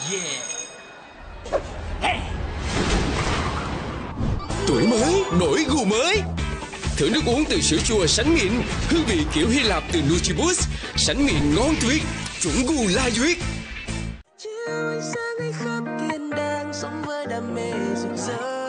Tuổi mới, nổi gu mới. Thử nước uống từ sữa chua sánh mịn, hương vị kiểu Hy Lạp từ Nutriboost, sánh mịn ngon tuyệt, chuẩn gu la duyệt. Chiều ánh sáng ấy khắp thiên đàng, sống với đam mê rực rỡ.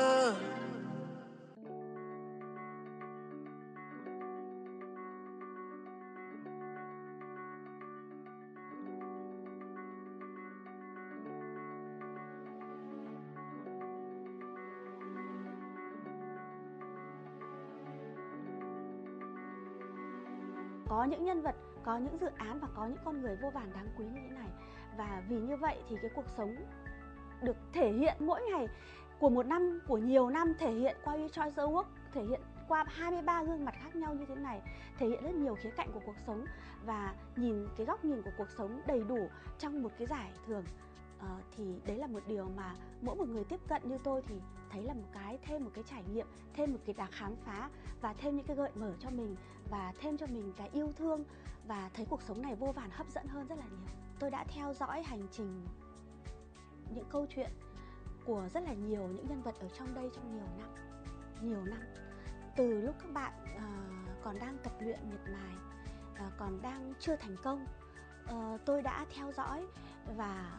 Có những nhân vật, có những dự án và có những con người vô vàn đáng quý như thế này. Và vì như vậy thì cái cuộc sống được thể hiện mỗi ngày của một năm, của nhiều năm, thể hiện qua We Choice Award, thể hiện qua 23 gương mặt khác nhau như thế này, thể hiện rất nhiều khía cạnh của cuộc sống và nhìn cái góc nhìn của cuộc sống đầy đủ trong một cái giải thưởng. Thì đấy là một điều mà mỗi một người tiếp cận như tôi thì thấy là thêm một cái trải nghiệm, thêm một cái đáng khám phá và thêm những cái gợi mở cho mình và thêm cho mình cái yêu thương và thấy cuộc sống này vô vàn hấp dẫn hơn rất là nhiều. Tôi đã theo dõi hành trình, những câu chuyện của rất là nhiều những nhân vật ở trong đây trong nhiều năm. Từ lúc các bạn còn đang tập luyện miệt mài, còn đang chưa thành công, tôi đã theo dõi và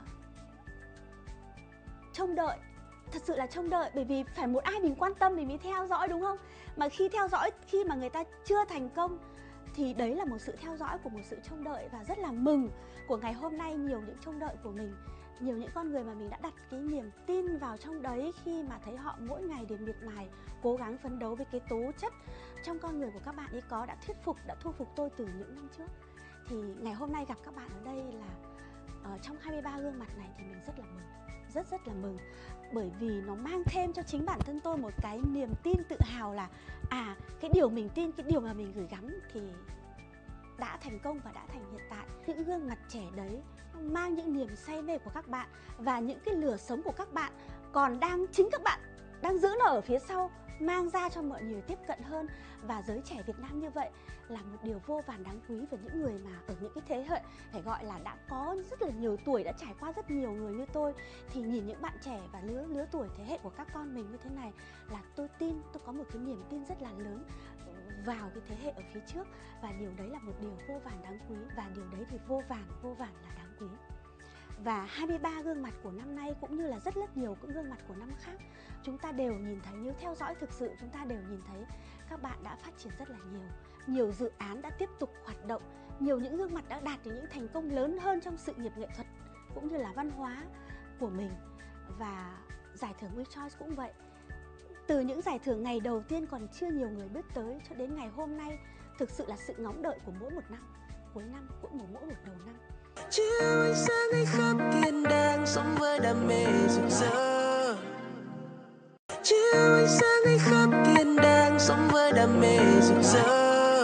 trông đợi, thật sự là trông đợi, bởi vì phải một ai mình quan tâm mình mới theo dõi, đúng không? Mà khi theo dõi, khi mà người ta chưa thành công thì đấy là một sự theo dõi của một sự trông đợi, và rất là mừng của ngày hôm nay nhiều những trông đợi của mình, nhiều những con người mà mình đã đặt cái niềm tin vào trong đấy, khi mà thấy họ mỗi ngày đều miệt mài cố gắng phấn đấu với cái tố chất trong con người của các bạn ấy đã thu phục tôi từ những năm trước. Thì ngày hôm nay gặp các bạn ở đây là trong 23 gương mặt này thì mình rất là mừng, rất là mừng, bởi vì nó mang thêm cho chính bản thân tôi một cái niềm tin tự hào là cái điều mình tin, cái điều mà mình gửi gắm thì đã thành công và đã thành hiện tại. Những gương mặt trẻ đấy mang những niềm say mê của các bạn và những cái lửa sống của các bạn chính các bạn đang giữ nó ở phía sau, mang ra cho mọi người tiếp cận hơn. Và giới trẻ Việt Nam như vậy là một điều vô vàn đáng quý, với những người mà ở những cái thế hệ phải gọi là đã có rất là nhiều tuổi, đã trải qua rất nhiều người như tôi, thì nhìn những bạn trẻ và lứa tuổi thế hệ của các con mình như thế này là tôi có một cái niềm tin rất là lớn vào cái thế hệ ở phía trước, và điều đấy là một điều vô vàn đáng quý, và điều đấy thì vô vàn là đáng quý. Và 23 gương mặt của năm nay cũng như là rất nhiều các gương mặt của năm khác, chúng ta đều nhìn thấy, nếu theo dõi thực sự chúng ta đều nhìn thấy các bạn đã phát triển rất là nhiều dự án đã tiếp tục hoạt động, nhiều những gương mặt đã đạt được những thành công lớn hơn trong sự nghiệp nghệ thuật cũng như là văn hóa của mình. Và giải thưởng We Choice cũng vậy, từ những giải thưởng ngày đầu tiên còn chưa nhiều người biết tới cho đến ngày hôm nay, thực sự là sự ngóng đợi của mỗi một năm, cuối năm cũng mỗi một đầu năm. Chiều ánh sáng ấy khắp thiên đàng, sống với đam mê rực rỡ. Chiều ánh sáng ấy khắp thiên đàng, sống với đam mê rực rỡ.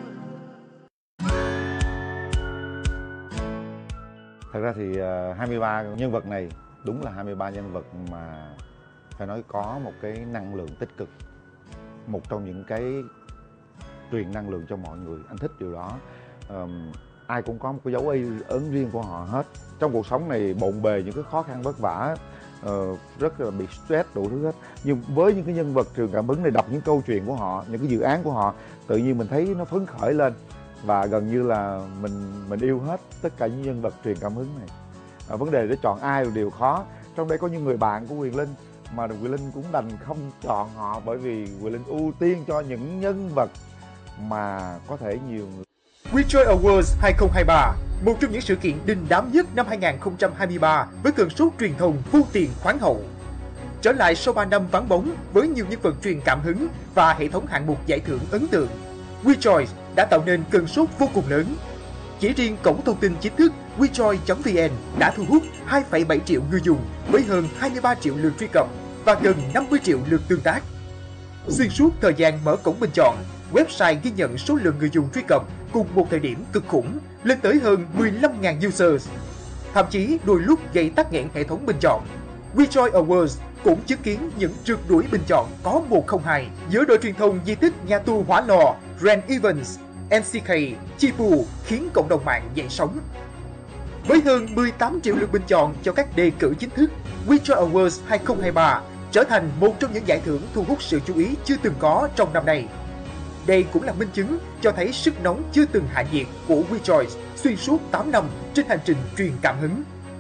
Thật ra thì 23 nhân vật này đúng là 23 nhân vật mà phải nói có một cái năng lượng tích cực, một trong những cái truyền năng lượng cho mọi người. Anh thích điều đó. Ai cũng có một cái dấu ấn riêng của họ hết. Trong cuộc sống này bộn bề những cái khó khăn vất vả, rất là bị stress đủ thứ hết, nhưng với những cái nhân vật truyền cảm hứng này, đọc những câu chuyện của họ, những cái dự án của họ, tự nhiên mình thấy nó phấn khởi lên và gần như là mình yêu hết tất cả những nhân vật truyền cảm hứng này. Vấn đề để chọn ai là điều khó. Trong đây có những người bạn của Quyền Linh mà Quyền Linh cũng đành không chọn họ, bởi vì Quyền Linh ưu tiên cho những nhân vật mà có thể nhiều người. We Choice Awards 2023, một trong những sự kiện đình đám nhất năm 2023 với cơn sốt truyền thông vô tiền khoáng hậu. Trở lại sau 3 năm vắng bóng với nhiều nhân vật truyền cảm hứng và hệ thống hạng mục giải thưởng ấn tượng, We Choice đã tạo nên cơn sốt vô cùng lớn. Chỉ riêng cổng thông tin chính thức wechoice.vn đã thu hút 2,7 triệu người dùng với hơn 23 triệu lượt truy cập và gần 50 triệu lượt tương tác. Xuyên suốt thời gian mở cổng bình chọn, website ghi nhận số lượng người dùng truy cập cùng một thời điểm cực khủng lên tới hơn 15.000 users. Thậm chí đôi lúc gây tắc nghẽn hệ thống bình chọn. We Choice Awards cũng chứng kiến những trượt đuổi bình chọn có 102 giữa đội truyền thông di tích nhà tù Hỏa Lò, Ren Evans, MCK, Chipu khiến cộng đồng mạng dậy sóng. Với hơn 18 triệu lượt bình chọn cho các đề cử chính thức, WeChoice Awards 2023 trở thành một trong những giải thưởng thu hút sự chú ý chưa từng có trong năm nay. Đây cũng là minh chứng cho thấy sức nóng chưa từng hạ nhiệt của WeChoice xuyên suốt 8 năm trên hành trình truyền cảm hứng.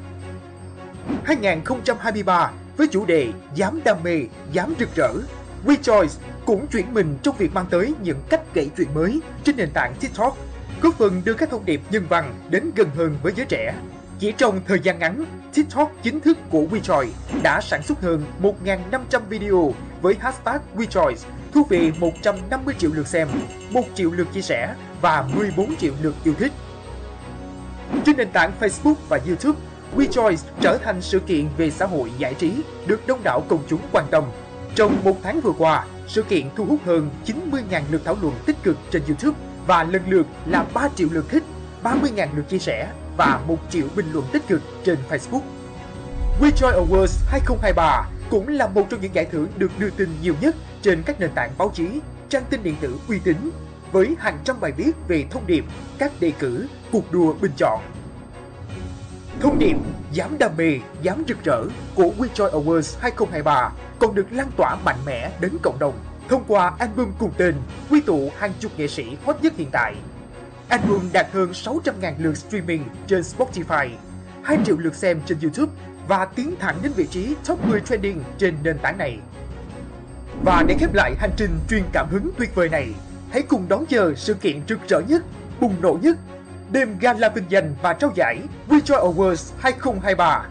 2023 với chủ đề Dám đam mê, dám rực rỡ, WeChoice cũng chuyển mình trong việc mang tới những cách kể chuyện mới trên nền tảng TikTok, góp phần đưa các thông điệp nhân văn đến gần hơn với giới trẻ. Chỉ trong thời gian ngắn, TikTok chính thức của WeChoice đã sản xuất hơn 1.500 video với hashtag WeChoice, thu về 150 triệu lượt xem, 1 triệu lượt chia sẻ và 14 triệu lượt yêu thích. Trên nền tảng Facebook và YouTube, WeChoice trở thành sự kiện về xã hội giải trí được đông đảo công chúng quan tâm. Trong một tháng vừa qua, sự kiện thu hút hơn 90.000 lượt thảo luận tích cực trên YouTube và lần lượt là 3 triệu lượt thích, 30.000 lượt chia sẻ và 1 triệu bình luận tích cực trên Facebook. WeChoice Awards 2023 cũng là một trong những giải thưởng được đưa tin nhiều nhất trên các nền tảng báo chí, trang tin điện tử uy tín, với hàng trăm bài viết về thông điệp, các đề cử, cuộc đua bình chọn. Thông điệp Dám đam mê, dám rực rỡ của WeChoice Awards 2023 còn được lan tỏa mạnh mẽ đến cộng đồng thông qua album cùng tên quy tụ hàng chục nghệ sĩ hot nhất hiện tại. Album đạt hơn 600.000 lượt streaming trên Spotify, 2 triệu lượt xem trên YouTube và tiến thẳng đến vị trí top 10 trending trên nền tảng này. Và để khép lại hành trình truyền cảm hứng tuyệt vời này, hãy cùng đón chờ sự kiện rực rỡ nhất, bùng nổ nhất, đêm gala vinh danh và trao giải WeChoice Awards 2023.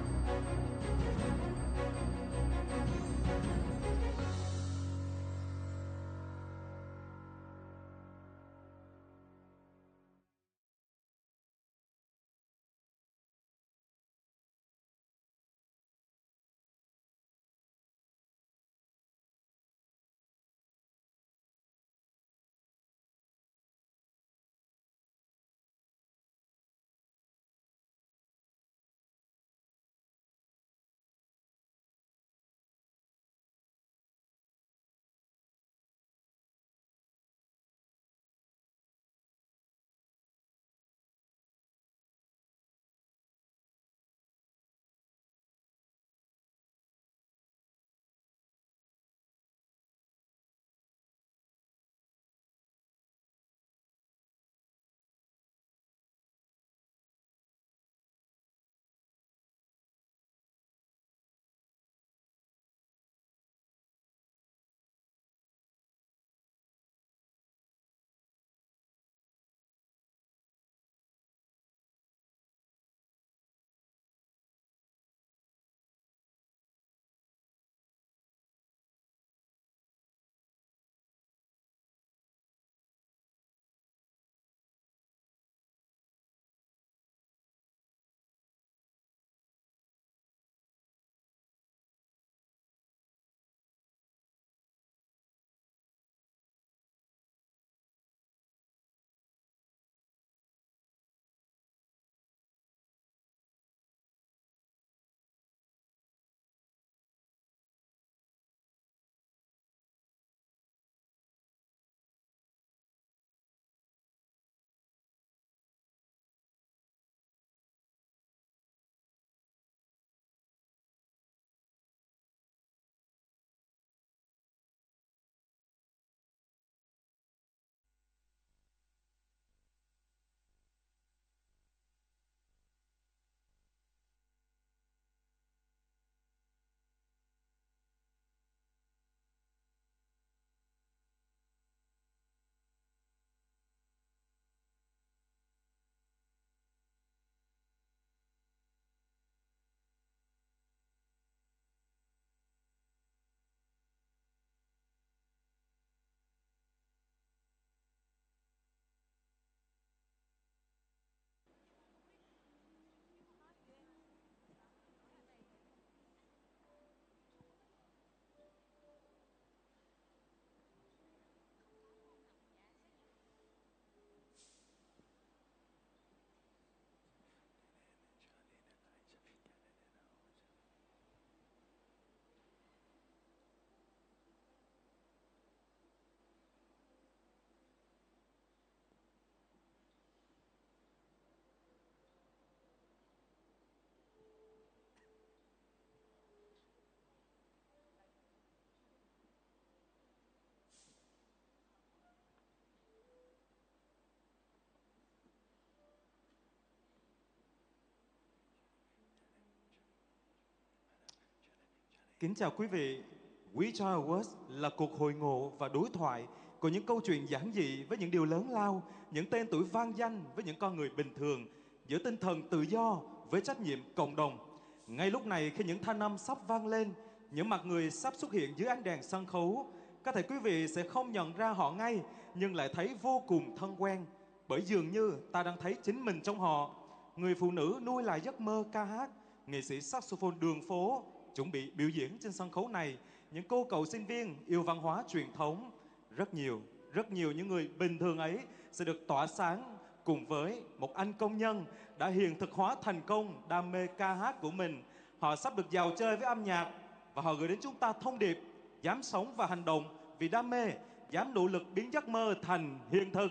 Kính chào quý vị. We Child Awards là cuộc hội ngộ và đối thoại của những câu chuyện giản dị với những điều lớn lao, những tên tuổi vang danh với những con người bình thường, giữa tinh thần tự do với trách nhiệm cộng đồng. Ngay lúc này khi những thanh âm sắp vang lên, những mặt người sắp xuất hiện dưới ánh đèn sân khấu, có thể quý vị sẽ không nhận ra họ ngay nhưng lại thấy vô cùng thân quen, bởi dường như ta đang thấy chính mình trong họ. Người phụ nữ nuôi lại giấc mơ ca hát, nghệ sĩ saxophone đường phố chuẩn bị biểu diễn trên sân khấu này, những cô cậu sinh viên yêu văn hóa truyền thống. Rất nhiều những người bình thường ấy sẽ được tỏa sáng cùng với một anh công nhân đã hiện thực hóa thành công đam mê ca hát của mình. Họ sắp được dạo chơi với âm nhạc và họ gửi đến chúng ta thông điệp: dám sống và hành động vì đam mê, dám nỗ lực biến giấc mơ thành hiện thực.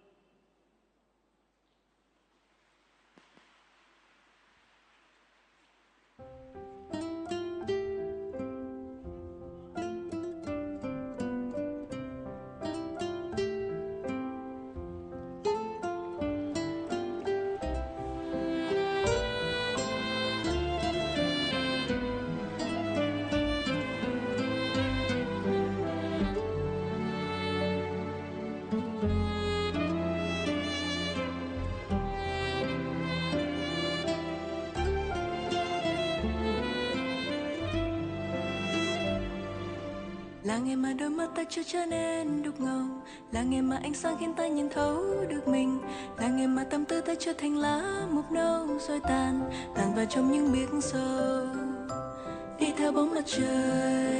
Là ngày mà đôi mắt ta chưa trở nên đục ngầu, là ngày mà ánh sáng khiến ta nhìn thấu được mình, là ngày mà tâm tư ta trở thành lá mục nâu rồi tàn vào trong những biển sâu, đi theo bóng mặt trời